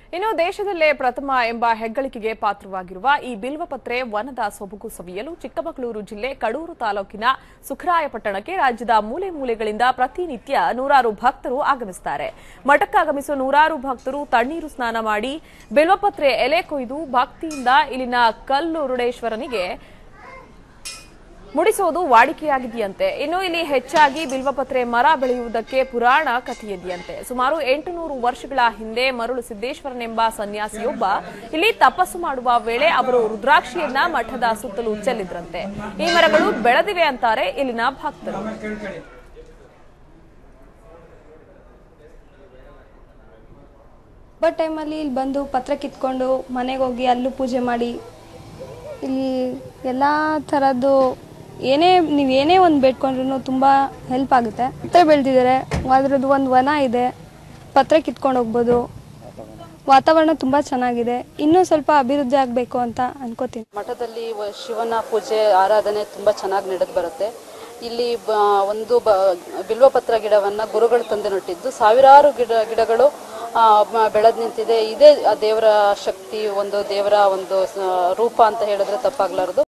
ಇನ್ನು ದೇಶದಲ್ಲೇ ಪ್ರಥಮ ಎಂಬ ಹೆಗ್ಗಳಿಕೆಗೆ ಪಾತ್ರವಾಗಿರುವ ಈ ಬಿಲ್ವಪತ್ರೆ ವನದ ಸೊಬಗು ಸವಿಯಲು ಚಿಕ್ಕಮಗಳೂರು ಜಿಲ್ಲೆ ಕಡೂರು ತಾಲೂಕಿನ ಸುಖರಾಯಪಟ್ಟಣಕ್ಕೆ ರಾಜ್ಯದ ಮೂಲೆ ಮೂಲೆಗಳಿಂದ ಪ್ರತಿನಿತ್ಯ ನೂರಾರು ಭಕ್ತರು ಆಗಮಿಸುತ್ತಾರೆ. ಮಠಕ್ಕಾಗಮಿಸುವ ನೂರಾರು ಭಕ್ತರು ತಣ್ಣೀರು ಸ್ನಾನ ಮಾಡಿ ಬಿಲ್ವಪತ್ರೆ ಎಲೆ ಕೊಯ್ದು ಭಕ್ತಿಯಿಂದ ಇಲ್ಲಿನ ಕಲ್ಲುರುಡೇಶ್ವರನಿಗೆ ಮುಡಿಸೋದು ವಾಡಿಕೆಯಾಗಿದೆಯಂತೆ. ಇನ್ನು ಇಲ್ಲಿ ಹೆಚ್ಚಾಗಿ ಬಿಲ್ವಪತ್ರೆ ಮರ ಬೆಳೆಯುವುದಕ್ಕೆ ಪುರಾಣ ಕಥೆಯಿದೆಯಂತೆ. ಸುಮಾರು 800 ವರ್ಷಗಳ ಹಿಂದೆ ಮರುಳು ಸಿದ್ದೇಶ್ವರನೆಂಬ ಸನ್ಯಾಸಿಯೊಬ್ಬ ಇಲ್ಲಿ ತಪಸ್ಸು ಮಾಡುವ ವೇಳೆ ಅವರು ರುದ್ರಾಕ್ಷಿಯನ್ನ ಮಠದ ಸುತ್ತಲೂ ಚೆಲ್ಲಿದ್ರಂತೆ. ಈ ಮರಗಳು ಬೆಳೆದಿವೆ ಅಂತಾರೆ ಇಲ್ಲಿನ ಭಕ್ತರು. ಹಬ್ಬ ಟೈಮಲ್ಲಿ ಇಲ್ಲಿ ಬಂದು ಪತ್ರ ಕಿತ್ಕೊಂಡು ಮನೆಗೆ ಹೋಗಿ ಅಲ್ಲೂ ಪೂಜೆ ಮಾಡಿ ಇಲ್ಲಿ ಎಲ್ಲ ಥರದ್ದು ನೀವೇನೇ ಒಂದು ಬೇಡ್ಕೊಂಡ್ರೂ ತುಂಬ ಹೆಲ್ಪ್ ಆಗುತ್ತೆ. ಪತ್ರ ಬೆಳೆದಿದ್ದಾರೆ, ಅದರದ್ದು ಒಂದು ವನ ಇದೆ, ಪತ್ರ ಕಿತ್ಕೊಂಡು ಹೋಗ್ಬೋದು. ವಾತಾವರಣ ತುಂಬ ಚೆನ್ನಾಗಿದೆ. ಇನ್ನೂ ಸ್ವಲ್ಪ ಅಭಿವೃದ್ಧಿ ಆಗಬೇಕು ಅಂತ ಅನ್ಕೋತೀನಿ. ಮಠದಲ್ಲಿ ಶಿವನ ಪೂಜೆ ಆರಾಧನೆ ತುಂಬ ಚೆನ್ನಾಗಿ ನಡೆದು ಬರುತ್ತೆ. ಇಲ್ಲಿ ಒಂದು ಬಿಲ್ವಪತ್ರ ಗಿಡವನ್ನು ಗುರುಗಳು ತಂದು ನೆಟ್ಟಿದ್ದು ಸಾವಿರಾರು ಗಿಡಗಳು ಬೆಳೆದು ನಿಂತಿದೆ. ಇದೇ ದೇವರ ಶಕ್ತಿ, ಒಂದು ದೇವರ ಒಂದು ರೂಪ ಅಂತ ಹೇಳಿದ್ರೆ ತಪ್ಪಾಗಲಾರದು.